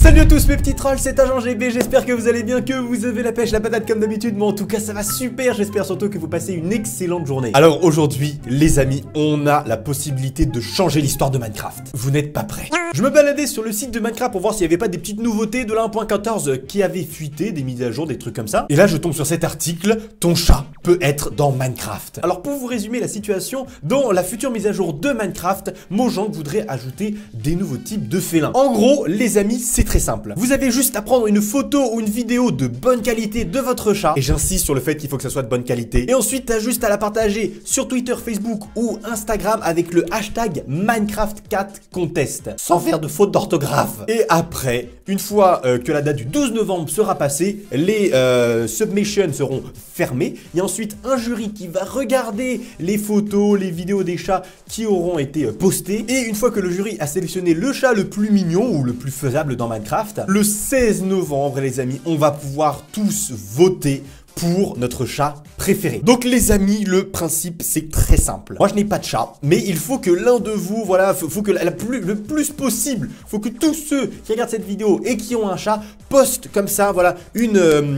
Salut à tous mes petits trolls, c'est Agent GB, j'espère que vous allez bien, que vous avez la pêche, la patate comme d'habitude, mais en tout cas ça va super, j'espère surtout que vous passez une excellente journée. Alors aujourd'hui, les amis, on a la possibilité de changer l'histoire de Minecraft. Vous n'êtes pas prêts? Je me baladais sur le site de Minecraft pour voir s'il n'y avait pas des petites nouveautés de la 1.14 qui avaient fuité, des mises à jour, des trucs comme ça. Et là je tombe sur cet article, ton chat peut être dans Minecraft. Alors pour vous résumer la situation, dans la future mise à jour de Minecraft, Mojang voudrait ajouter des nouveaux types de félins. En gros, les amis, c'est très simple. Vous avez juste à prendre une photo ou une vidéo de bonne qualité de votre chat, et j'insiste sur le fait qu'il faut que ça soit de bonne qualité, et ensuite t'as juste à la partager sur Twitter, Facebook ou Instagram avec le hashtag MinecraftCatContest, sans faire de faute d'orthographe. Et après, une fois que la date du 12 novembre sera passée, les submissions seront fermées. Il y a ensuite un jury qui va regarder les photos, les vidéos des chats qui auront été postées, et une fois que le jury a sélectionné le chat le plus mignon ou le plus faisable dans Minecraft, le 16 novembre, les amis, on va pouvoir tous voter pour notre chat préféré. Donc les amis, le principe c'est très simple. Moi je n'ai pas de chat, mais il faut que l'un de vous, voilà, faut que le plus possible, faut que tous ceux qui regardent cette vidéo et qui ont un chat postent comme ça, voilà, une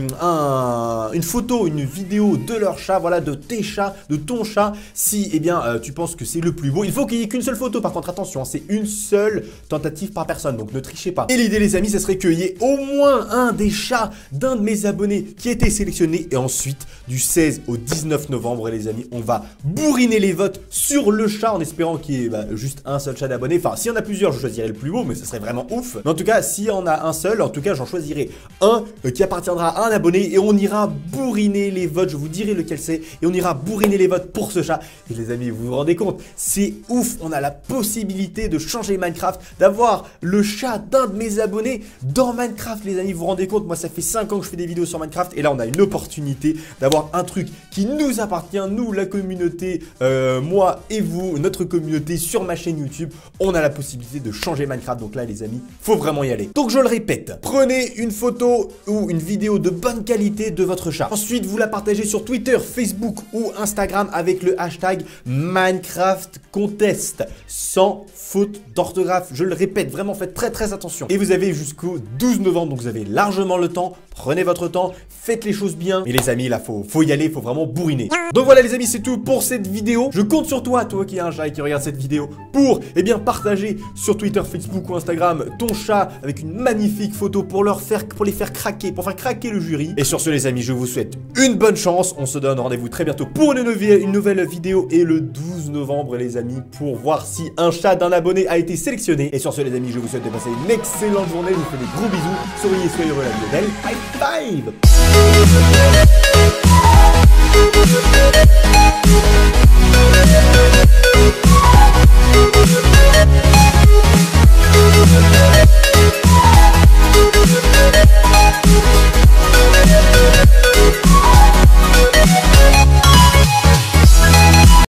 photo, une vidéo de leur chat, voilà, de tes chats, de ton chat, si eh bien tu penses que c'est le plus beau. Il faut qu'il n'y ait qu'une seule photo, par contre attention, hein, c'est une seule tentative par personne, donc ne trichez pas. Et l'idée les amis, ce serait qu'il y ait au moins un des chats d'un de mes abonnés qui a été sélectionné. Et ensuite, du 16 au 19 novembre, les amis, on va bourriner les votes sur le chat en espérant qu'il y ait juste un seul chat d'abonné. Enfin, s'il y en a plusieurs, je choisirai le plus beau, mais ce serait vraiment ouf. Mais en tout cas, s'il y en a un seul, en tout cas, j'en choisirai un qui appartiendra à un abonné et on ira bourriner les votes. Je vous dirai lequel c'est et on ira bourriner les votes pour ce chat. Et les amis, vous vous rendez compte, c'est ouf. On a la possibilité de changer Minecraft, d'avoir le chat d'un de mes abonnés dans Minecraft, les amis. Vous vous rendez compte, moi, ça fait 5 ans que je fais des vidéos sur Minecraft et là, on a une opportunité d'avoir un truc qui nous appartient, nous la communauté, moi et vous, notre communauté sur ma chaîne YouTube. On a la possibilité de changer Minecraft, donc là les amis, faut vraiment y aller. Donc je le répète, prenez une photo ou une vidéo de bonne qualité de votre chat. Ensuite vous la partagez sur Twitter, Facebook ou Instagram avec le hashtag MinecraftContest, sans faute d'orthographe. Je le répète, vraiment faites très attention. Et vous avez jusqu'au 12 novembre, donc vous avez largement le temps. Prenez votre temps, faites les choses bien. Et les amis, là, faut y aller, faut vraiment bourriner. Donc voilà les amis, c'est tout pour cette vidéo. Je compte sur toi, toi qui as un chat et qui regarde cette vidéo, pour, eh bien, partager sur Twitter, Facebook ou Instagram ton chat avec une magnifique photo pour les faire craquer, pour faire craquer le jury. Et sur ce les amis, je vous souhaite une bonne chance. On se donne rendez-vous très bientôt pour une nouvelle vidéo et le 12 novembre les amis, pour voir si un chat d'un abonné a été sélectionné. Et sur ce les amis, je vous souhaite de passer une excellente journée. Je vous fais des gros bisous. Soyez heureux la vie est belle. High five.